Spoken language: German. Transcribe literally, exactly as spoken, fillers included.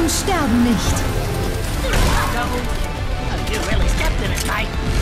sterben nicht. You really stepped in this fight.